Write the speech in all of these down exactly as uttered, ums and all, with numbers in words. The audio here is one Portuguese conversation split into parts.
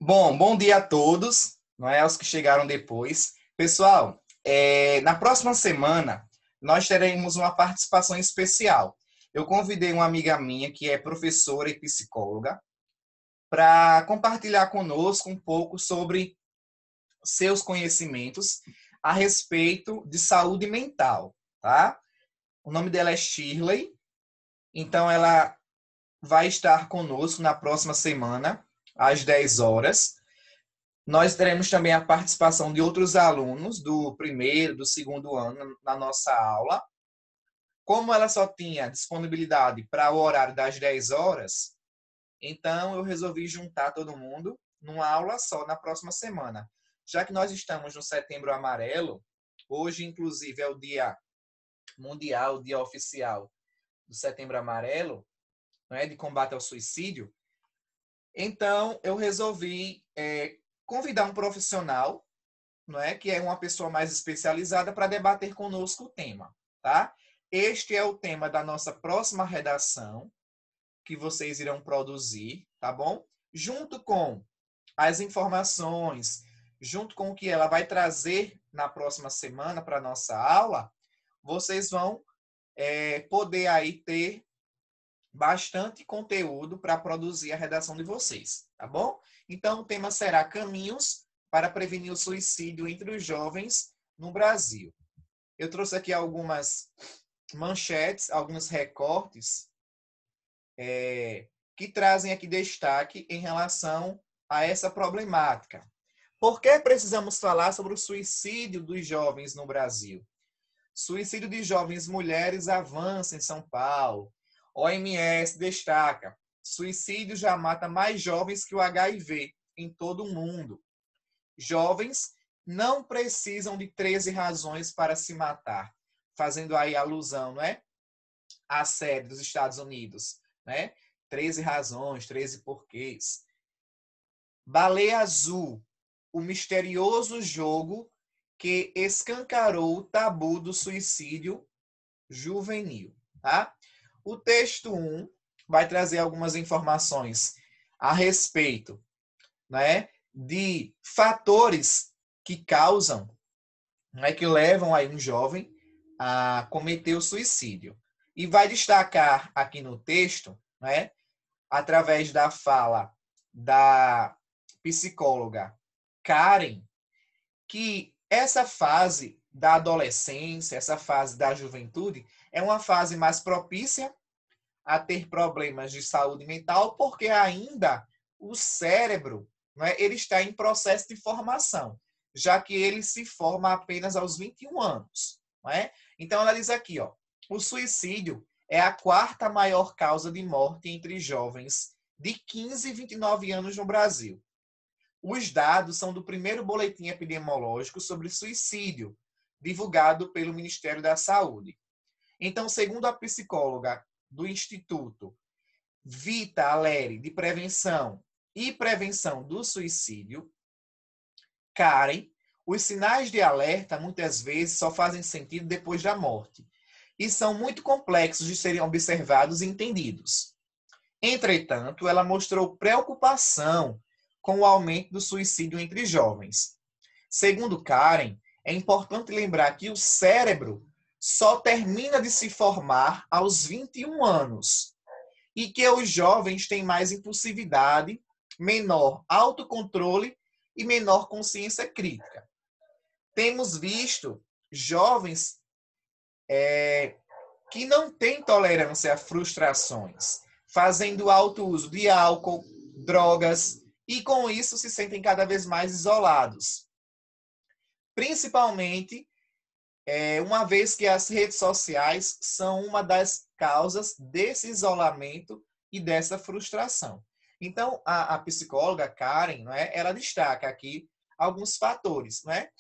Bom, bom dia a todos, não é? Aos que chegaram depois. Pessoal, é, na próxima semana nós teremos uma participação especial. Eu convidei uma amiga minha que é professora e psicóloga para compartilhar conosco um pouco sobre seus conhecimentos a respeito de saúde mental, tá? O nome dela é Shirley, então ela vai estar conosco na próxima semana, às dez horas. Nós teremos também a participação de outros alunos do primeiro, do segundo ano na nossa aula. Como ela só tinha disponibilidade para o horário das dez horas, então eu resolvi juntar todo mundo numa aula só na próxima semana. Já que nós estamos no Setembro Amarelo, hoje inclusive é o dia mundial, o dia oficial do Setembro Amarelo, né, de combate ao suicídio, então eu resolvi é, convidar um profissional, não é, que é uma pessoa mais especializada para debater conosco o tema, tá? Este é o tema da nossa próxima redação que vocês irão produzir, tá bom? Junto com as informações, junto com o que ela vai trazer na próxima semana para a nossa aula, vocês vão é, poder aí ter bastante conteúdo para produzir a redação de vocês, tá bom? Então, o tema será caminhos para prevenir o suicídio entre os jovens no Brasil. Eu trouxe aqui algumas manchetes, alguns recortes é, que trazem aqui destaque em relação a essa problemática. Por que precisamos falar sobre o suicídio dos jovens no Brasil? Suicídio de jovens mulheres avança em São Paulo. O M S destaca: suicídio já mata mais jovens que o H I V em todo o mundo. Jovens não precisam de treze razões para se matar, fazendo aí alusão, não é? À série dos Estados Unidos, né? treze razões, treze porquês. Baleia Azul, o misterioso jogo que escancarou o tabu do suicídio juvenil, tá? O texto um vai trazer algumas informações a respeito, né, de fatores que causam, né, que levam aí um jovem a cometer o suicídio. E vai destacar aqui no texto, né, através da fala da psicóloga Karen, que essa fase da adolescência, essa fase da juventude, é uma fase mais propícia a ter problemas de saúde mental, porque ainda o cérebro, né, ele está em processo de formação, já que ele se forma apenas aos vinte e um anos. Não é? Então, ela diz aqui, ó, o suicídio é a quarta maior causa de morte entre jovens de quinze e vinte e nove anos no Brasil. Os dados são do primeiro boletim epidemiológico sobre suicídio, divulgado pelo Ministério da Saúde. Então, segundo a psicóloga do Instituto Vita Aleri de Prevenção e Prevenção do Suicídio, Karen, os sinais de alerta muitas vezes só fazem sentido depois da morte e são muito complexos de serem observados e entendidos. Entretanto, ela mostrou preocupação com o aumento do suicídio entre jovens. Segundo Karen, é importante lembrar que o cérebro só termina de se formar aos vinte e um anos e que os jovens têm mais impulsividade, menor autocontrole e menor consciência crítica. Temos visto jovens é, que não têm tolerância a frustrações, fazendo alto uso de álcool, drogas, e com isso se sentem cada vez mais isolados. Principalmente, é, uma vez que as redes sociais são uma das causas desse isolamento e dessa frustração. Então, a, a psicóloga Karen, não é, ela destaca aqui alguns fatores, não é?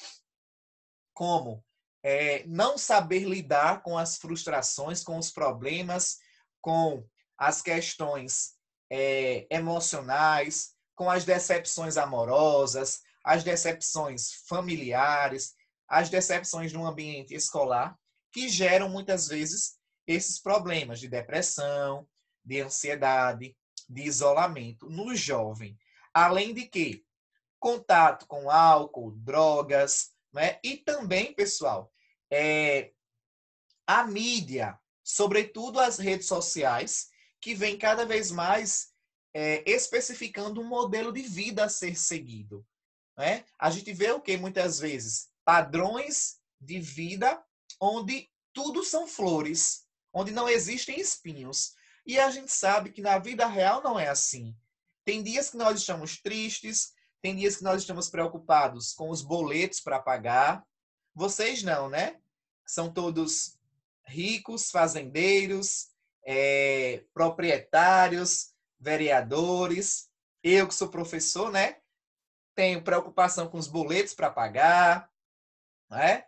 Como é, não saber lidar com as frustrações, com os problemas, com as questões é, emocionais, com as decepções amorosas, as decepções familiares, as decepções no ambiente escolar, que geram muitas vezes esses problemas de depressão, de ansiedade, de isolamento no jovem. Além de que contato com álcool, drogas, né? E também, pessoal, é, a mídia, sobretudo as redes sociais, que vem cada vez mais é, especificando um modelo de vida a ser seguido. Né? A gente vê o que muitas vezes? Padrões de vida onde tudo são flores, onde não existem espinhos. E a gente sabe que na vida real não é assim. Tem dias que nós estamos tristes, tem dias que nós estamos preocupados com os boletos para pagar. Vocês não, né? São todos ricos, fazendeiros, é, proprietários, vereadores. Eu que sou professor, né? Tenho preocupação com os boletos para pagar, né?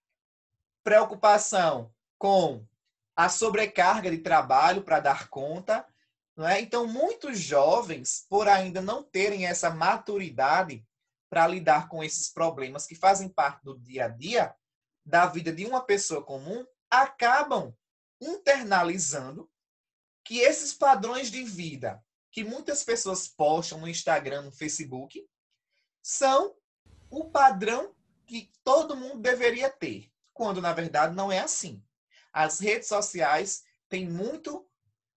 Preocupação com a sobrecarga de trabalho para dar conta. Não é? Então, muitos jovens, por ainda não terem essa maturidade para lidar com esses problemas que fazem parte do dia a dia da vida de uma pessoa comum, acabam internalizando que esses padrões de vida que muitas pessoas postam no Instagram, no Facebook, são o padrão que todo mundo deveria ter, quando na verdade não é assim. As redes sociais têm muito,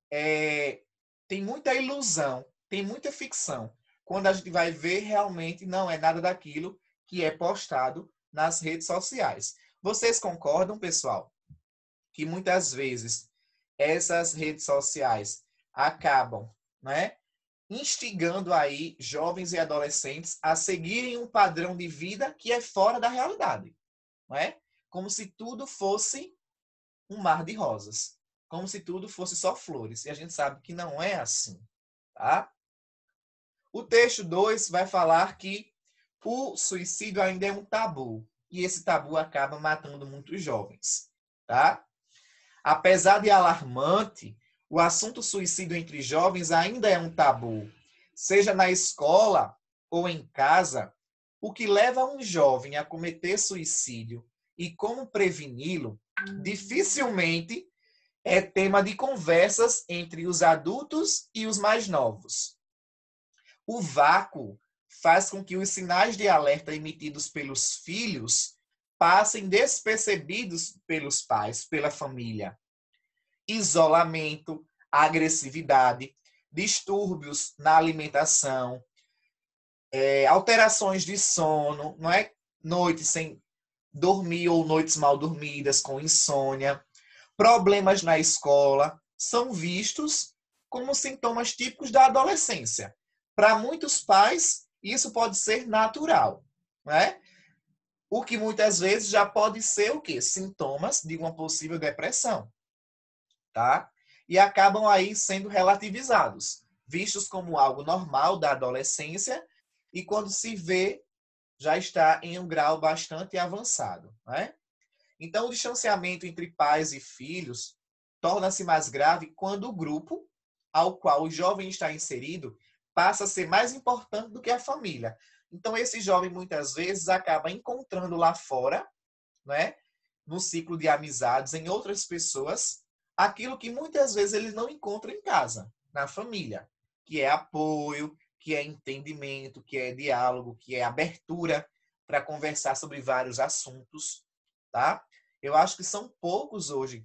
é, tem muita ilusão, tem muita ficção. Quando a gente vai ver, realmente não é nada daquilo que é postado nas redes sociais. Vocês concordam, pessoal, que muitas vezes essas redes sociais acabam, né, instigando aí jovens e adolescentes a seguirem um padrão de vida que é fora da realidade, não é? Como se tudo fosse um mar de rosas, como se tudo fosse só flores, e a gente sabe que não é assim, tá? O texto dois vai falar que o suicídio ainda é um tabu, e esse tabu acaba matando muitos jovens, tá? Apesar de alarmante, o assunto suicídio entre jovens ainda é um tabu. Seja na escola ou em casa, o que leva um jovem a cometer suicídio e como preveni-lo, dificilmente é tema de conversas entre os adultos e os mais novos. O vácuo faz com que os sinais de alerta emitidos pelos filhos passem despercebidos pelos pais, pela família. Isolamento, agressividade, distúrbios na alimentação, é, alterações de sono, não é? Noites sem dormir ou noites mal dormidas, com insônia, problemas na escola, são vistos como sintomas típicos da adolescência. Para muitos pais, isso pode ser natural, não é? O que muitas vezes já pode ser o quê? Sintomas de uma possível depressão, tá? E acabam aí sendo relativizados, vistos como algo normal da adolescência, e quando se vê, já está em um grau bastante avançado, né? Então, o distanciamento entre pais e filhos torna-se mais grave quando o grupo ao qual o jovem está inserido passa a ser mais importante do que a família. Então, esse jovem, muitas vezes, acaba encontrando lá fora, né, no ciclo de amizades, em outras pessoas, aquilo que muitas vezes ele não encontra em casa, na família, que é apoio, que é entendimento, que é diálogo, que é abertura para conversar sobre vários assuntos, tá? Eu acho que são poucos hoje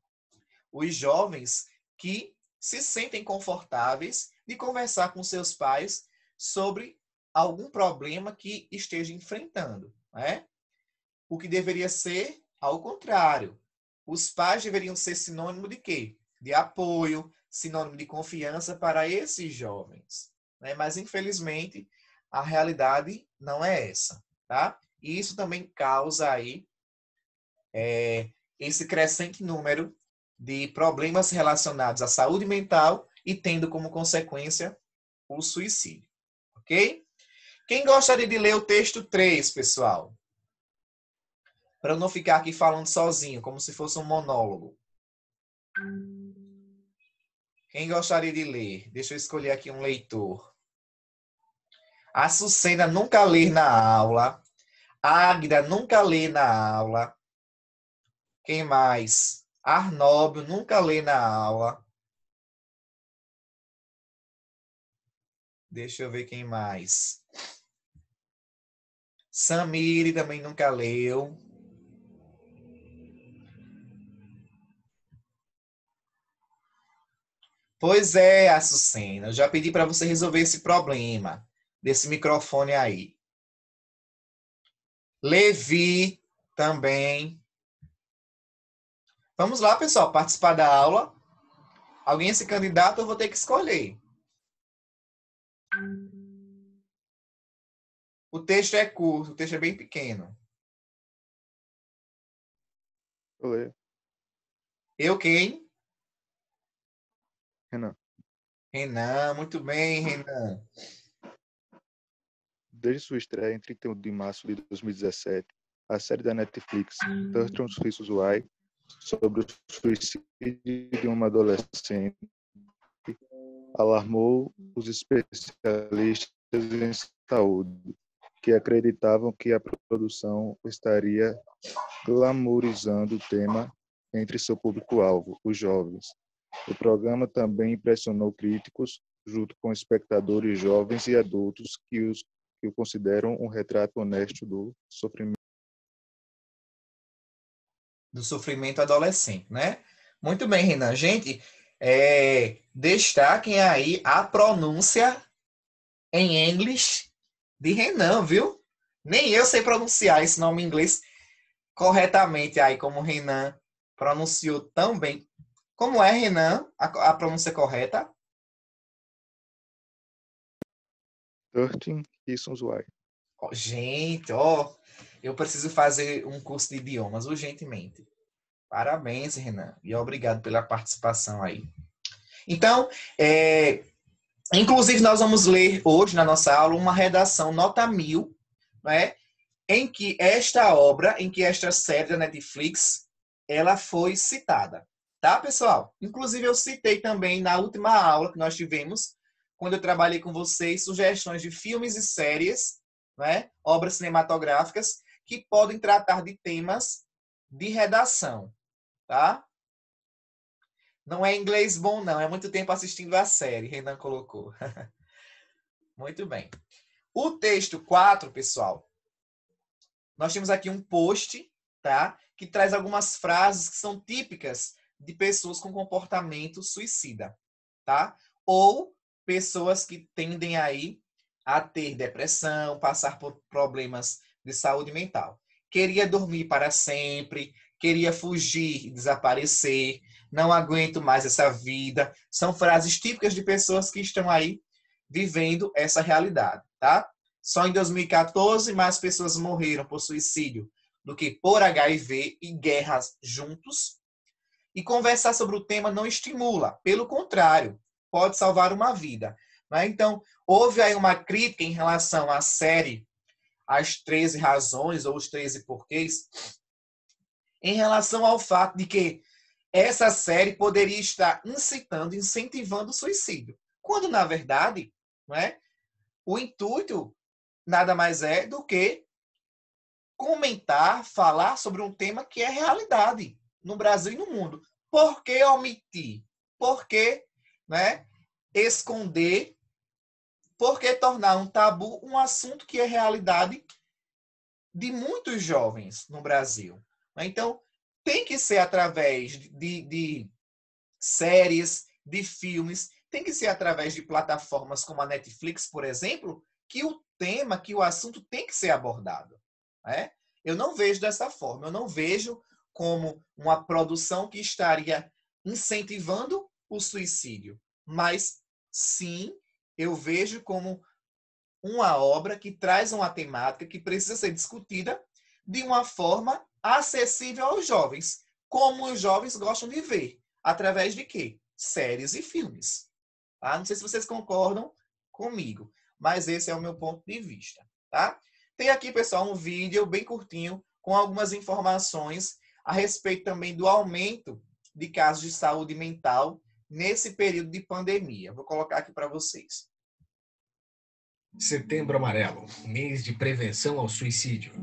os jovens que se sentem confortáveis de conversar com seus pais sobre algum problema que esteja enfrentando, né? O que deveria ser ao contrário. Os pais deveriam ser sinônimo de quê? De apoio, sinônimo de confiança para esses jovens, né? Mas, infelizmente, a realidade não é essa, tá? E isso também causa aí é, esse crescente número de problemas relacionados à saúde mental e tendo como consequência o suicídio, ok? Quem gostaria de ler o texto três, pessoal? Para eu não ficar aqui falando sozinho, como se fosse um monólogo. Quem gostaria de ler? Deixa eu escolher aqui um leitor. A Sucena nunca lê na aula. A Águida nunca lê na aula. Quem mais? Arnóbio nunca lê na aula. Deixa eu ver quem mais. Samiri também nunca leu. Pois é, Açucena, eu já pedi para você resolver esse problema desse microfone aí. Levi também. Vamos lá, pessoal, participar da aula. Alguém se candidata, eu vou ter que escolher. O texto é curto, o texto é bem pequeno. Eu leio. Eu quem? Renan, Renan, muito bem, Renan. desde sua estreia em trinta e um de março de dois mil e dezessete, a série da Netflix thirteen Reasons Why, sobre o suicídio de uma adolescente, alarmou os especialistas em saúde, que acreditavam que a produção estaria glamourizando o tema entre seu público-alvo, os jovens. O programa também impressionou críticos, junto com espectadores jovens e adultos que, os, que o consideram um retrato honesto do sofrimento. Do sofrimento adolescente, né? Muito bem, Renan. Gente, é, destaquem aí a pronúncia em inglês de Renan, viu? Nem eu sei pronunciar esse nome em inglês corretamente aí, como o Renan pronunciou tão bem. Como é, Renan, a, a pronúncia correta? thirteen Reasons Why. Oh, gente, ó, eu preciso fazer um curso de idiomas urgentemente. Parabéns, Renan, e obrigado pela participação aí. Então, é, inclusive, nós vamos ler hoje na nossa aula uma redação nota mil, né, em que esta obra, em que esta série da Netflix, ela foi citada. Tá, pessoal? Inclusive, eu citei também na última aula que nós tivemos, quando eu trabalhei com vocês, sugestões de filmes e séries, né, obras cinematográficas, que podem tratar de temas de redação, tá? Não é inglês bom, não. É muito tempo assistindo a série, Renan colocou. Muito bem. O texto quatro, pessoal, nós temos aqui um post, tá? Que traz algumas frases que são típicas de pessoas com comportamento suicida, tá? Ou pessoas que tendem aí a ter depressão, passar por problemas de saúde mental. Queria dormir para sempre, queria fugir e desaparecer, não aguento mais essa vida. São frases típicas de pessoas que estão aí vivendo essa realidade, tá? Só em dois mil e quatorze, mais pessoas morreram por suicídio do que por H I V e guerras juntos. E conversar sobre o tema não estimula, pelo contrário, pode salvar uma vida. Né? Então, houve aí uma crítica em relação à série As treze Razões ou Os treze Porquês, em relação ao fato de que essa série poderia estar incitando, incentivando o suicídio. Quando, na verdade, não é, o intuito nada mais é do que comentar, falar sobre um tema que é realidade no Brasil e no mundo. Por que omitir? Por que, né, esconder? Por que tornar um tabu um assunto que é realidade de muitos jovens no Brasil? Então, tem que ser através de, de séries, de filmes, tem que ser através de plataformas como a Netflix, por exemplo, que o tema, que o assunto tem que ser abordado. Né? Eu não vejo dessa forma, eu não vejo como uma produção que estaria incentivando o suicídio, mas sim, eu vejo como uma obra que traz uma temática que precisa ser discutida de uma forma acessível aos jovens, como os jovens gostam de ver. Através de quê? Séries e filmes. Tá? Não sei se vocês concordam comigo, mas esse é o meu ponto de vista. Tá? Tem aqui, pessoal, um vídeo bem curtinho com algumas informações a respeito também do aumento de casos de saúde mental nesse período de pandemia. Vou colocar aqui para vocês. Setembro Amarelo, mês de prevenção ao suicídio.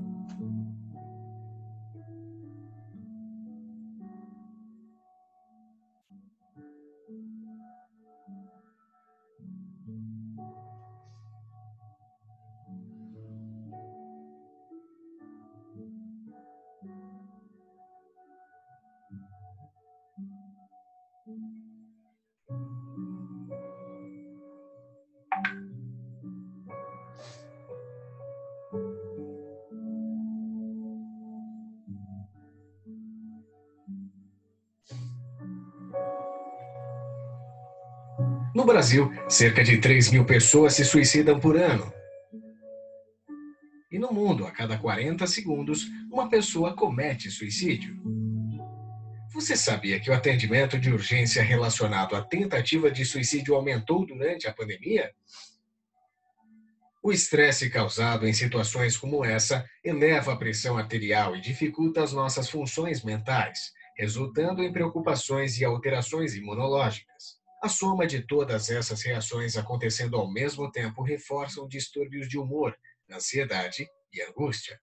No Brasil, cerca de três mil pessoas se suicidam por ano. E no mundo, a cada quarenta segundos, uma pessoa comete suicídio. Você sabia que o atendimento de urgência relacionado à tentativa de suicídio aumentou durante a pandemia? O estresse causado em situações como essa eleva a pressão arterial e dificulta as nossas funções mentais, resultando em preocupações e alterações imunológicas. A soma de todas essas reações acontecendo ao mesmo tempo reforçam distúrbios de humor, ansiedade e angústia.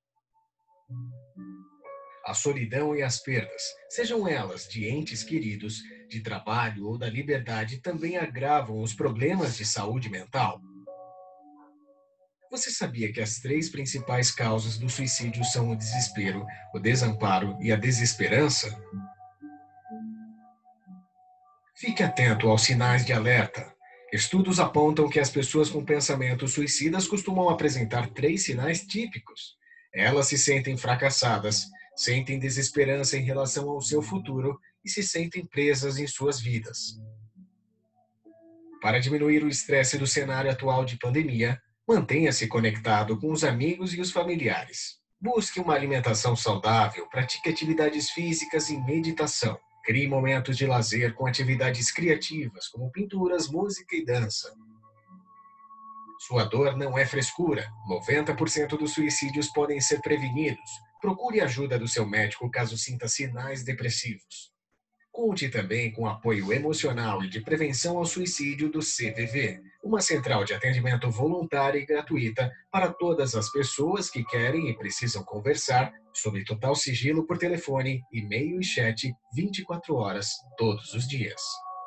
A solidão e as perdas, sejam elas de entes queridos, de trabalho ou da liberdade, também agravam os problemas de saúde mental. Você sabia que as três principais causas do suicídio são o desespero, o desamparo e a desesperança? Fique atento aos sinais de alerta. Estudos apontam que as pessoas com pensamentos suicidas costumam apresentar três sinais típicos. Elas se sentem fracassadas, sentem desesperança em relação ao seu futuro e se sentem presas em suas vidas. Para diminuir o estresse do cenário atual de pandemia, mantenha-se conectado com os amigos e os familiares. Busque uma alimentação saudável, pratique atividades físicas e meditação. Crie momentos de lazer com atividades criativas, como pinturas, música e dança. Sua dor não é frescura. noventa por cento dos suicídios podem ser prevenidos. Procure a ajuda do seu médico caso sinta sinais depressivos. Conte também com apoio emocional e de prevenção ao suicídio do C V V, uma central de atendimento voluntária e gratuita para todas as pessoas que querem e precisam conversar, sob total sigilo por telefone, e-mail e chat, vinte e quatro horas, todos os dias.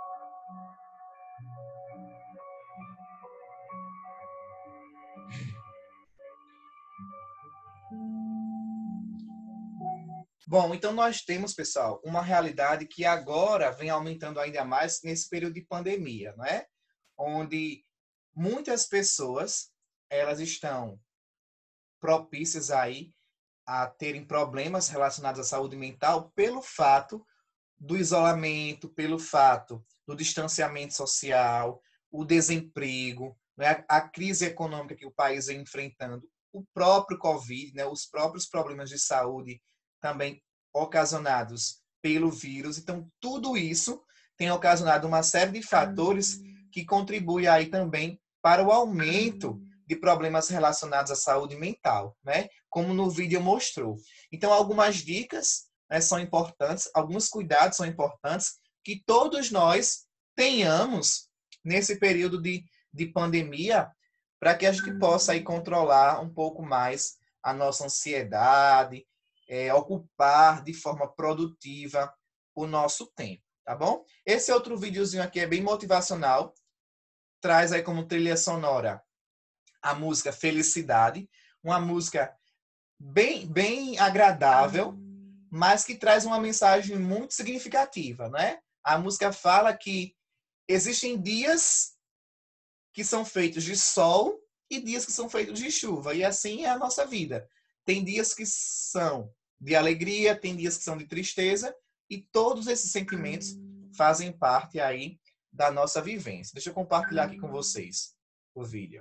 Bom, então nós temos, pessoal, uma realidade que agora vem aumentando ainda mais nesse período de pandemia, não é? Onde muitas pessoas, elas estão propícias aí a terem problemas relacionados à saúde mental pelo fato do isolamento, pelo fato do distanciamento social, o desemprego, né? A crise econômica que o país vem enfrentando, o próprio Covid, né? Os próprios problemas de saúde também ocasionados pelo vírus. Então, tudo isso tem ocasionado uma série de fatores que contribuem aí também para o aumento de problemas relacionados à saúde mental, né? Como no vídeo mostrou. Então, algumas dicas, né, são importantes, alguns cuidados são importantes que todos nós tenhamos nesse período de, de pandemia para que a gente possa aí controlar um pouco mais a nossa ansiedade, É, ocupar de forma produtiva o nosso tempo, tá bom? Esse outro videozinho aqui é bem motivacional, traz aí como trilha sonora a música Felicidade, uma música bem, bem agradável, mas que traz uma mensagem muito significativa, né? A música fala que existem dias que são feitos de sol e dias que são feitos de chuva, e assim é a nossa vida. Tem dias que são de alegria, tem dias que são de tristeza, e todos esses sentimentos fazem parte aí da nossa vivência. Deixa eu compartilhar aqui com vocês o vídeo.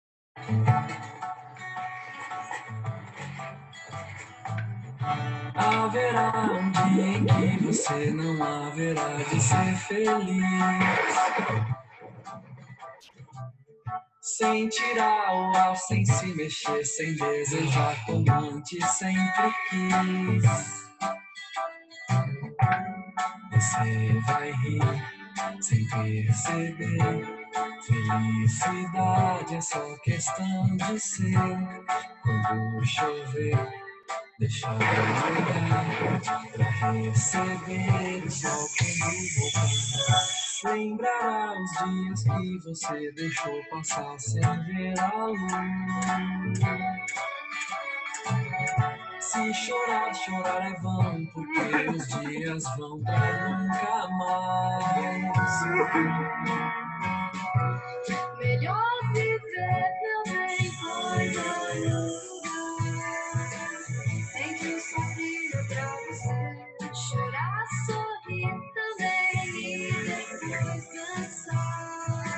Haverá um dia em que você não haverá de ser feliz. Sem tirar o ar, sem se mexer, sem desejar como antes sempre quis. Você vai rir sem perceber. Felicidade é só questão de ser. Quando chover, deixa eu olhar pra receber o sol quando voltar. Lembrará os dias que você deixou passar sem ver a luz. Se chorar, chorar é vão, porque os dias vão pra nunca mais. Melhor viver não tem coisa nenhuma. Tem que sofrer pra você chorar, sorrir também e depois dançar.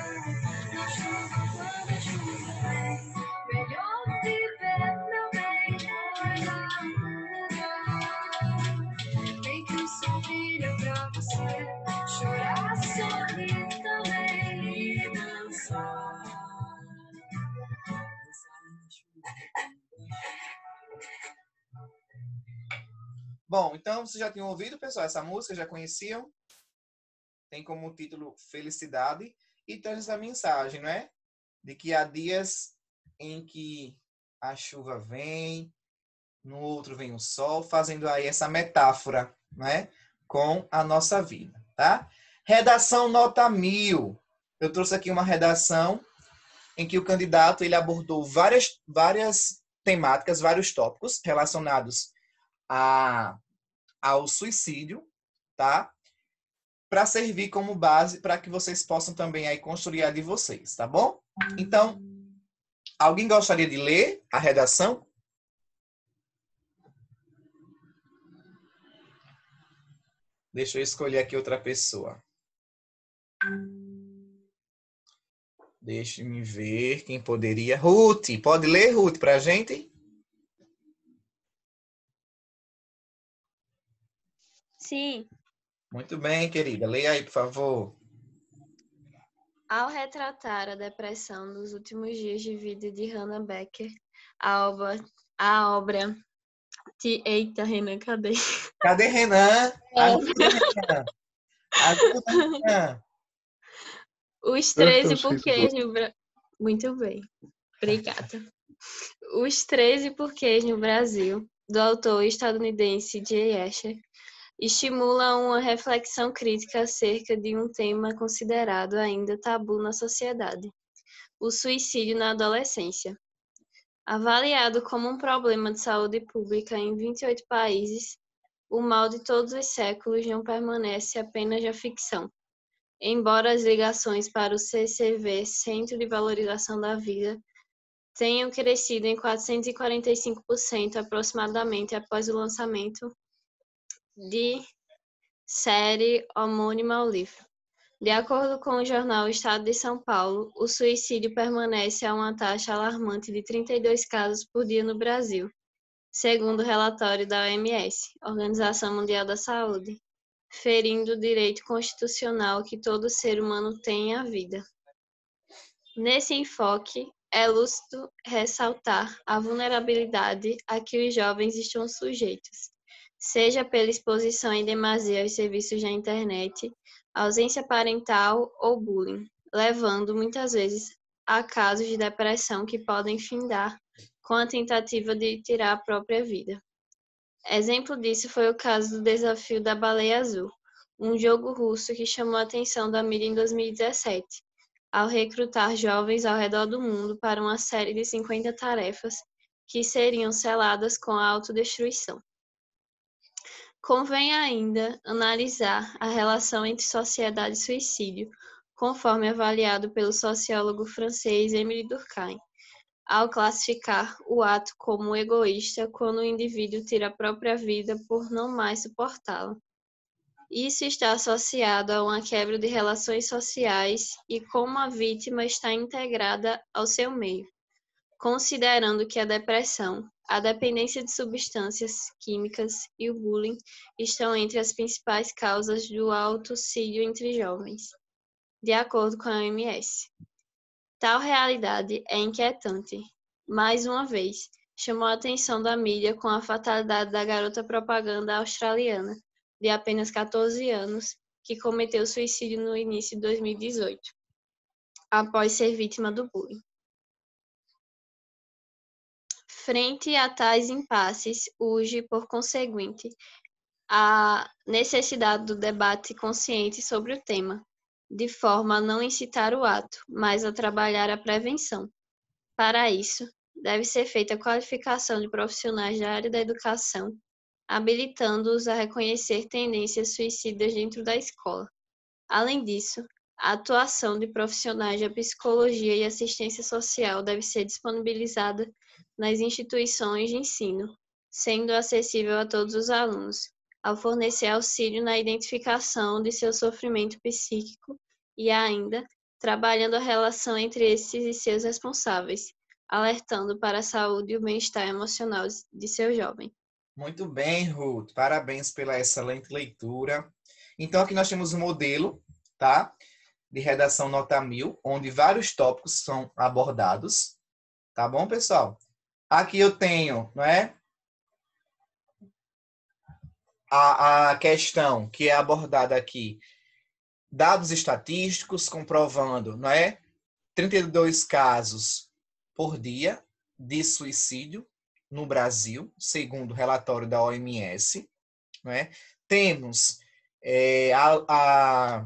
Bom, então vocês já tinham ouvido, pessoal, essa música, já conheciam? Tem como título Felicidade e traz essa mensagem, não é? De que há dias em que a chuva vem, no outro vem o sol, fazendo aí essa metáfora, não é? Com a nossa vida, tá? Redação nota mil. Eu trouxe aqui uma redação em que o candidato ele abordou várias, várias temáticas, vários tópicos relacionados a, ao suicídio, tá? Para servir como base para que vocês possam também aí construir a de vocês, tá bom? Então, alguém gostaria de ler a redação? Deixa eu escolher aqui outra pessoa. Deixe-me ver quem poderia. Ruth, pode ler, Ruth, para a gente? Sim. Muito bem, querida. Leia aí, por favor. Ao retratar a depressão dos últimos dias de vida de Hannah Becker, a obra, a obra de... Eita, Renan, cadê? Cadê Renan? Ajuda, Renan. Ajuda, Renan. Os Eu treze estou porquês no Brasil. Muito bem, obrigada. Os treze porquês no Brasil, do autor estadunidense Jay Asher, estimula uma reflexão crítica acerca de um tema considerado ainda tabu na sociedade: o suicídio na adolescência. Avaliado como um problema de saúde pública em vinte e oito países, o mal de todos os séculos não permanece apenas na ficção. Embora as ligações para o C C V, Centro de Valorização da Vida, tenham crescido em quatrocentos e quarenta e cinco por cento aproximadamente após o lançamento de série homônima ao livro. De acordo com o jornal Estado de São Paulo, o suicídio permanece a uma taxa alarmante de trinta e dois casos por dia no Brasil, segundo o relatório da O M S, Organização Mundial da Saúde, ferindo o direito constitucional que todo ser humano tem à vida. Nesse enfoque, é lúcido ressaltar a vulnerabilidade a que os jovens estão sujeitos, seja pela exposição em demasia aos serviços da internet, ausência parental ou bullying, levando muitas vezes a casos de depressão que podem findar com a tentativa de tirar a própria vida. Exemplo disso foi o caso do Desafio da Baleia Azul, um jogo russo que chamou a atenção da mídia em dois mil e dezessete, ao recrutar jovens ao redor do mundo para uma série de cinquenta tarefas que seriam seladas com a autodestruição. Convém ainda analisar a relação entre sociedade e suicídio, conforme avaliado pelo sociólogo francês Émile Durkheim, ao classificar o ato como egoísta quando o indivíduo tira a própria vida por não mais suportá-la. Isso está associado a uma quebra de relações sociais e como a vítima está integrada ao seu meio, considerando que a depressão, a dependência de substâncias químicas e o bullying estão entre as principais causas do auto-suicídio entre jovens, de acordo com a O M S. Tal realidade é inquietante. Mais uma vez, chamou a atenção da mídia com a fatalidade da garota propaganda australiana, de apenas quatorze anos, que cometeu suicídio no início de dois mil e dezoito, após ser vítima do bullying. Frente a tais impasses, urge, por conseguinte, a necessidade do debate consciente sobre o tema, de forma a não incitar o ato, mas a trabalhar a prevenção. Para isso, deve ser feita a qualificação de profissionais da área da educação, habilitando-os a reconhecer tendências suicidas dentro da escola. Além disso, a atuação de profissionais da psicologia e assistência social deve ser disponibilizada nas instituições de ensino, sendo acessível a todos os alunos, ao fornecer auxílio na identificação de seu sofrimento psíquico e ainda trabalhando a relação entre esses e seus responsáveis, alertando para a saúde e o bem-estar emocional de seu jovem. Muito bem, Ruth. Parabéns pela excelente leitura. Então, aqui nós temos um modelo, tá? De redação nota mil, onde vários tópicos são abordados. Tá bom, pessoal? Aqui eu tenho, não é? a, a questão que é abordada aqui, dados estatísticos comprovando, não é? trinta e dois casos por dia de suicídio no Brasil, segundo o relatório da O M S, não é? Temos é, a, a,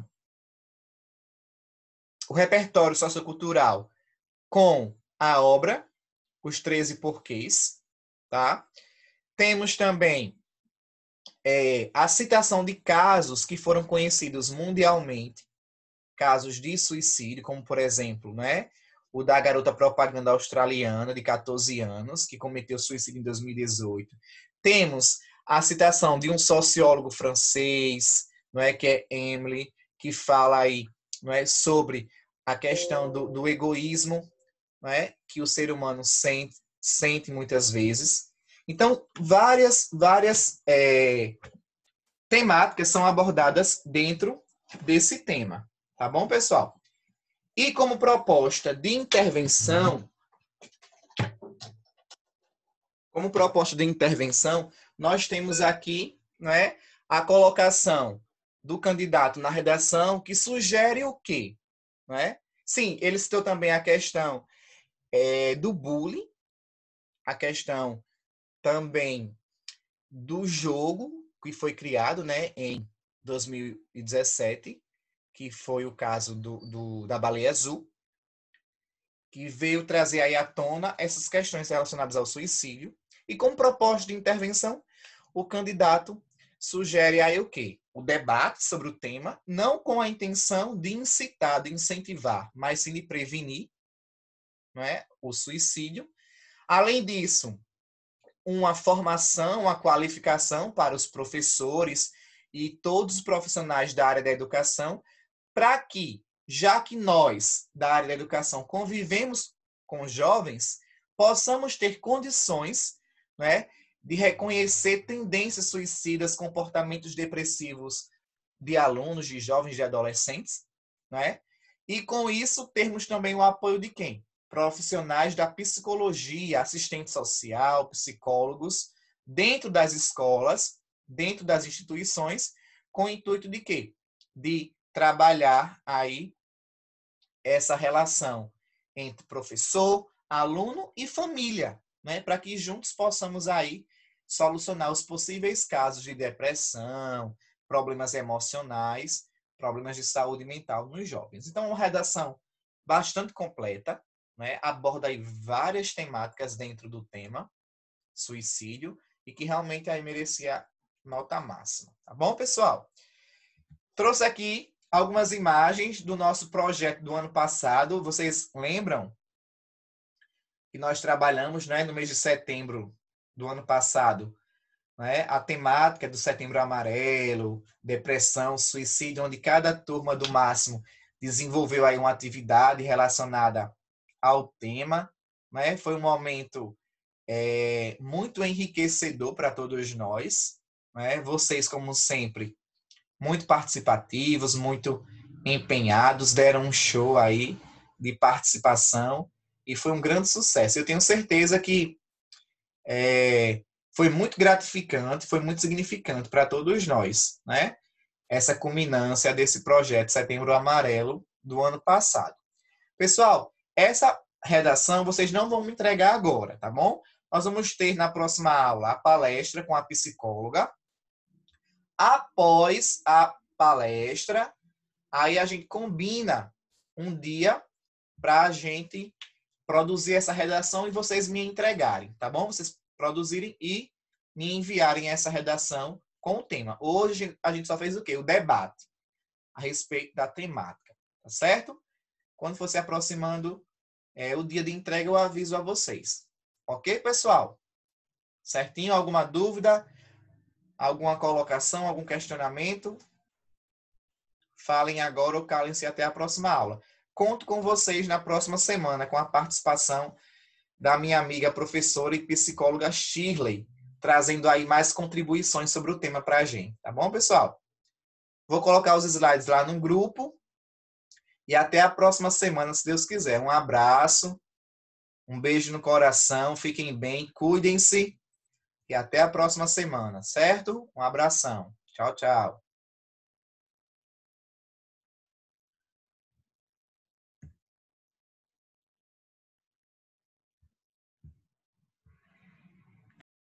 o repertório sociocultural com a obra Os treze Porquês, tá? Temos também é, a citação de casos que foram conhecidos mundialmente, casos de suicídio, como, por exemplo, né, o da garota propaganda australiana de catorze anos, que cometeu suicídio em dois mil e dezoito. Temos a citação de um sociólogo francês, não é, que é Emily, que fala aí, não é, sobre a questão do, do egoísmo, não é, que o ser humano sente, sente muitas vezes. Então, várias, várias é, temáticas são abordadas dentro desse tema. Tá bom, pessoal? E como proposta de intervenção, como proposta de intervenção, nós temos aqui, né, a colocação do candidato na redação que sugere o quê? Né? Sim, ele citou também a questão é, do bullying, a questão também do jogo que foi criado, né, em dois mil e dezessete, que foi o caso do, do, da Baleia Azul, que veio trazer aí à tona essas questões relacionadas ao suicídio. E como proposta de intervenção, o candidato sugere aí o quê? O debate sobre o tema, não com a intenção de incitar, de incentivar, mas sim de prevenir, não é, o suicídio. Além disso, uma formação, uma qualificação para os professores e todos os profissionais da área da educação, para que, já que nós, da área da educação, convivemos com jovens, possamos ter condições, né, de reconhecer tendências suicidas, comportamentos depressivos de alunos, de jovens, de adolescentes, né? E com isso termos também o apoio de quem? Profissionais da psicologia, assistente social, psicólogos, dentro das escolas, dentro das instituições, com o intuito de quê? De trabalhar aí essa relação entre professor, aluno e família, né? Para que juntos possamos aí solucionar os possíveis casos de depressão, problemas emocionais, problemas de saúde mental nos jovens. Então, uma redação bastante completa, né? Aborda aí várias temáticas dentro do tema suicídio e que realmente aí merecia nota máxima. Tá bom, pessoal? Trouxe aqui algumas imagens do nosso projeto do ano passado. Vocês lembram que nós trabalhamos, né, no mês de setembro do ano passado, né, a temática do Setembro Amarelo, depressão, suicídio, onde cada turma do máximo desenvolveu aí uma atividade relacionada ao tema, né? Foi um momento é, muito enriquecedor para todos nós, né? Vocês, como sempre, muito participativos, muito empenhados, deram um show aí de participação e foi um grande sucesso. Eu tenho certeza que é, foi muito gratificante, foi muito significante para todos nós, né? Essa culminância desse projeto Setembro Amarelo do ano passado. Pessoal, essa redação vocês não vão me entregar agora, tá bom? Nós vamos ter na próxima aula a palestra com a psicóloga. Após a palestra, aí a gente combina um dia para a gente produzir essa redação e vocês me entregarem, tá bom? Vocês produzirem e me enviarem essa redação com o tema. Hoje a gente só fez o quê? O debate a respeito da temática, tá certo? Quando for se aproximando é, o dia de entrega, eu aviso a vocês. Ok, pessoal? Certinho? Alguma dúvida? Alguma colocação? Algum questionamento? Falem agora ou calem-se até a próxima aula. Conto com vocês na próxima semana com a participação da minha amiga professora e psicóloga Shirley, trazendo aí mais contribuições sobre o tema para a gente. Tá bom, pessoal? Vou colocar os slides lá no grupo e até a próxima semana, se Deus quiser. Um abraço, um beijo no coração, fiquem bem, cuidem-se. e até a próxima semana, certo? Um abração. Tchau, tchau.